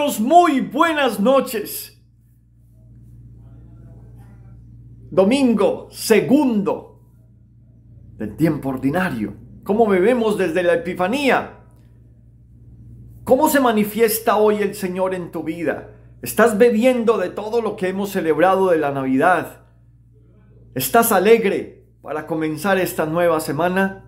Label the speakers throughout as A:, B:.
A: Hermanos, muy buenas noches. Domingo segundo del tiempo ordinario. ¿Cómo bebemos desde la Epifanía? ¿Cómo se manifiesta hoy el Señor en tu vida? ¿Estás bebiendo de todo lo que hemos celebrado de la Navidad? ¿Estás alegre para comenzar esta nueva semana?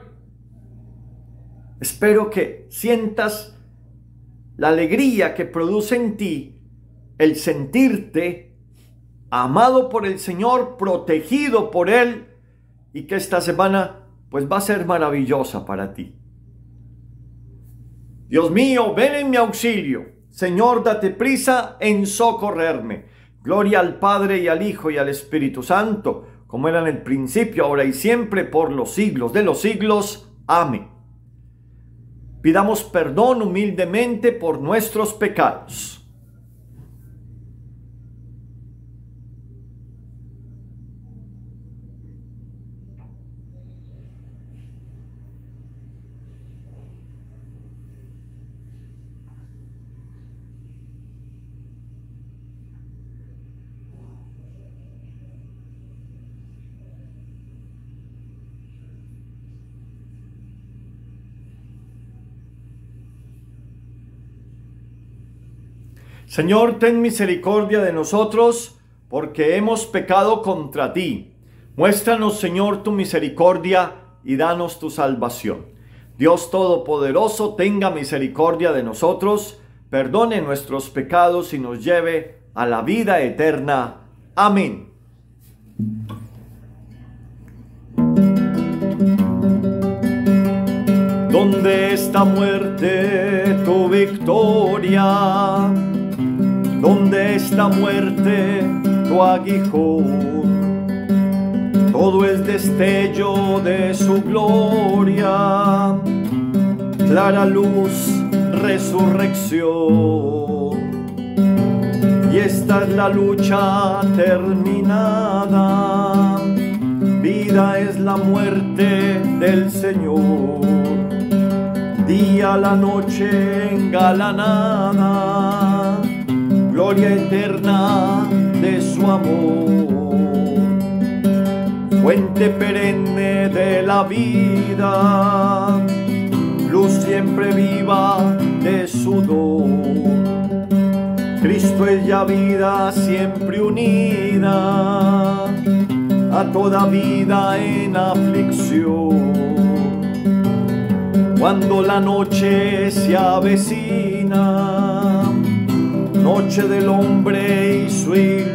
A: Espero que sientas la alegría que produce en ti el sentirte amado por el Señor, protegido por Él, y que esta semana pues va a ser maravillosa para ti. Dios mío, ven en mi auxilio. Señor, date prisa en socorrerme. Gloria al Padre y al Hijo y al Espíritu Santo, como era en el principio, ahora y siempre, por los siglos de los siglos. Amén. Pidamos perdón humildemente por nuestros pecados. Señor, ten misericordia de nosotros, porque hemos pecado contra ti. Muéstranos, Señor, tu misericordia y danos tu salvación. Dios Todopoderoso, tenga misericordia de nosotros, perdone nuestros pecados y nos lleve a la vida eterna. Amén. ¿Dónde está, muerte, tu victoria? ¿Dónde está, muerte, tu aguijón? Todo es destello de su gloria, clara luz, resurrección. Y esta es la lucha terminada, vida es la muerte del Señor. Día la noche engalanada, gloria eterna de su amor. Fuente perenne de la vida, luz siempre viva de su don. Cristo es ya vida siempre unida a toda vida en aflicción. Cuando la noche se avecina, noche del hombre y su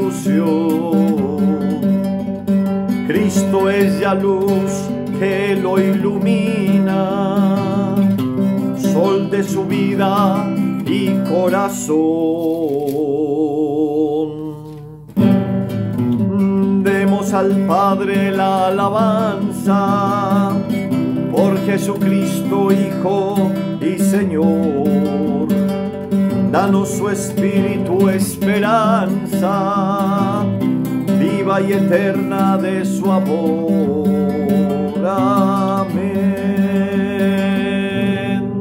A: ilusión, Cristo es ya luz que lo ilumina, sol de su vida y corazón. Demos al Padre la alabanza por Jesucristo, Hijo y Señor. Danos su Espíritu, esperanza viva y eterna de su amor. Amén.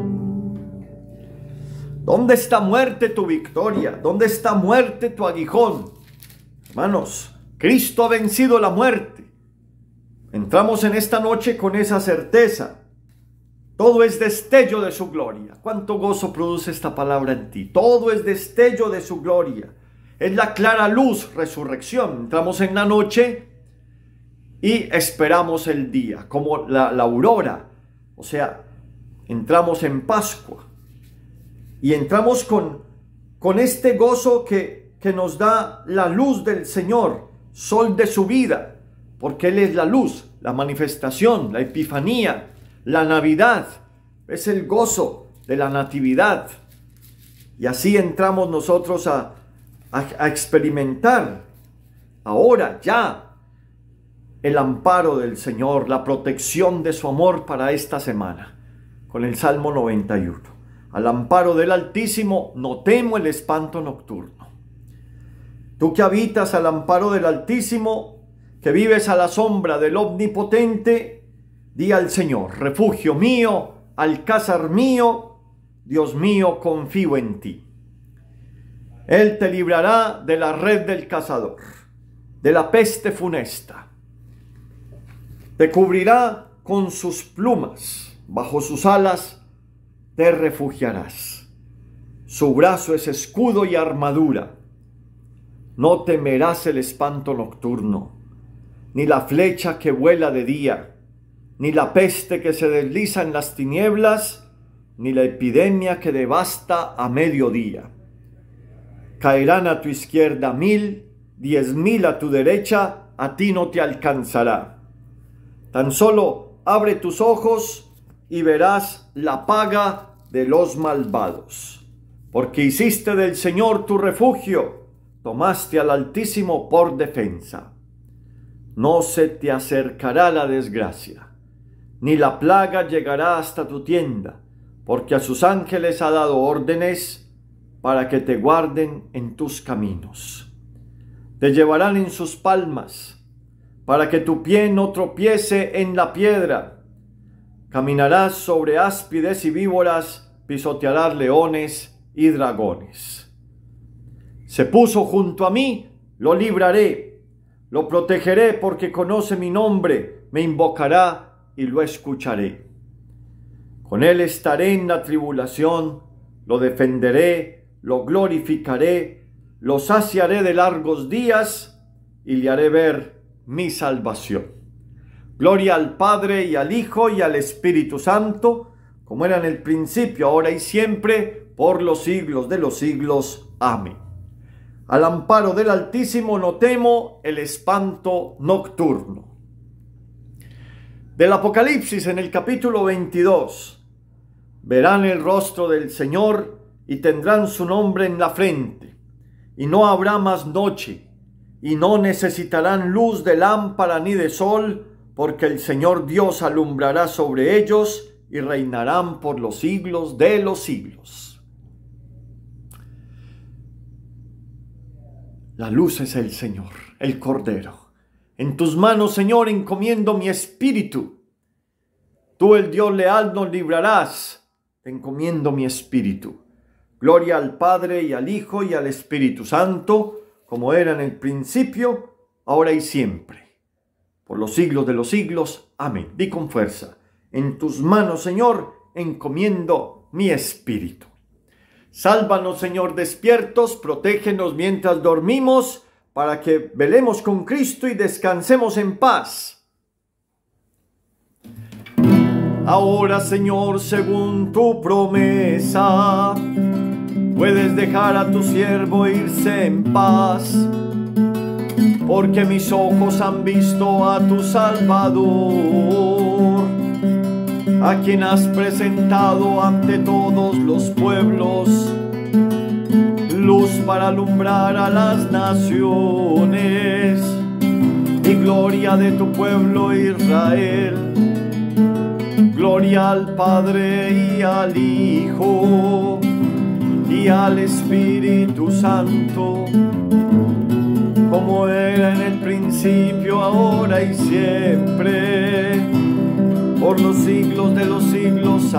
A: ¿Dónde está, muerte, tu victoria? ¿Dónde está, muerte, tu aguijón? Hermanos, Cristo ha vencido la muerte. Entramos en esta noche con esa certeza. Todo es destello de su gloria. ¿Cuánto gozo produce esta palabra en ti? Todo es destello de su gloria. Es la clara luz, resurrección. Entramos en la noche y esperamos el día, como la aurora. O sea, entramos en Pascua. Y entramos con este gozo que nos da la luz del Señor, sol de su vida. Porque Él es la luz, la manifestación, la epifanía, la Navidad. Es el gozo de la natividad. Y así entramos nosotros a experimentar ahora ya el amparo del Señor, la protección de su amor para esta semana. Con el Salmo 91. Al amparo del Altísimo no temo el espanto nocturno. Tú que habitas al amparo del Altísimo, que vives a la sombra del Omnipotente, di al Señor: refugio mío, alcázar mío, Dios mío, confío en ti. Él te librará de la red del cazador, de la peste funesta. Te cubrirá con sus plumas, bajo sus alas te refugiarás. Su brazo es escudo y armadura. No temerás el espanto nocturno, ni la flecha que vuela de día, ni la peste que se desliza en las tinieblas, ni la epidemia que devasta a mediodía. Caerán a tu izquierda 1000, 10.000 a tu derecha, a ti no te alcanzará. Tan solo abre tus ojos y verás la paga de los malvados. Porque hiciste del Señor tu refugio, tomaste al Altísimo por defensa. No se te acercará la desgracia, ni la plaga llegará hasta tu tienda, porque a sus ángeles ha dado órdenes para que te guarden en tus caminos. Te llevarán en sus palmas, para que tu pie no tropiece en la piedra. Caminarás sobre áspides y víboras, pisotearás leones y dragones. Se puso junto a mí, lo libraré, lo protegeré porque conoce mi nombre, me invocará y lo escucharé. Con él estaré en la tribulación, lo defenderé, lo glorificaré, lo saciaré de largos días y le haré ver mi salvación. Gloria al Padre y al Hijo y al Espíritu Santo, como era en el principio, ahora y siempre, por los siglos de los siglos. Amén. Al amparo del Altísimo no temo el espanto nocturno. Del Apocalipsis en el capítulo 22. Verán el rostro del Señor y tendrán su nombre en la frente, y no habrá más noche, y no necesitarán luz de lámpara ni de sol, porque el Señor Dios alumbrará sobre ellos y reinarán por los siglos de los siglos. La luz es el Señor, el Cordero. En tus manos, Señor, encomiendo mi espíritu. Tú, el Dios leal, nos librarás. Te encomiendo mi espíritu. Gloria al Padre y al Hijo y al Espíritu Santo, como era en el principio, ahora y siempre, por los siglos de los siglos. Amén. Di con fuerza: en tus manos, Señor, encomiendo mi espíritu. Sálvanos, Señor, despiertos, protégenos mientras dormimos, para que velemos con Cristo y descansemos en paz. Ahora, Señor, según tu promesa, puedes dejar a tu siervo irse en paz, porque mis ojos han visto a tu Salvador, a quien has presentado ante todos los pueblos, luz para alumbrar a las naciones, y gloria de tu pueblo Israel. Gloria al Padre y al Hijo y al Espíritu Santo, como era en el principio, ahora y siempre, por los siglos de los siglos.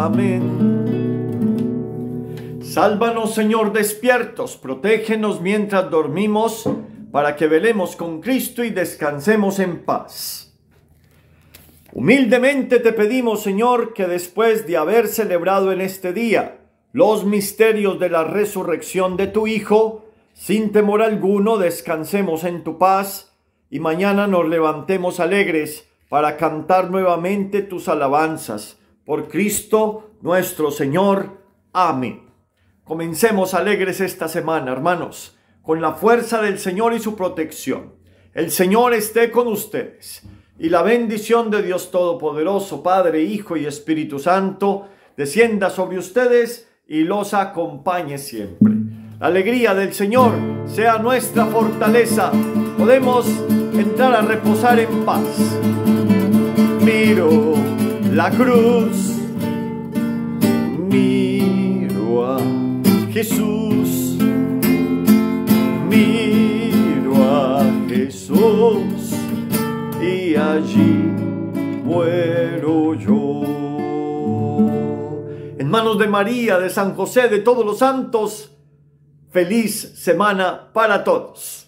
A: Amén. Sálvanos, Señor, despiertos, protégenos mientras dormimos, para que velemos con Cristo y descansemos en paz. Humildemente te pedimos, Señor, que después de haber celebrado en este día los misterios de la resurrección de tu Hijo, sin temor alguno descansemos en tu paz y mañana nos levantemos alegres para cantar nuevamente tus alabanzas. Por Cristo nuestro Señor. Amén. Comencemos alegres esta semana, hermanos, con la fuerza del Señor y su protección. El Señor esté con ustedes. Y la bendición de Dios Todopoderoso, Padre, Hijo y Espíritu Santo, descienda sobre ustedes y los acompañe siempre. La alegría del Señor sea nuestra fortaleza. Podemos entrar a reposar en paz. Miro la cruz, miro a Jesús, miro a Jesús, y allí muero yo. En manos de María, de San José, de todos los santos, Feliz semana para todos.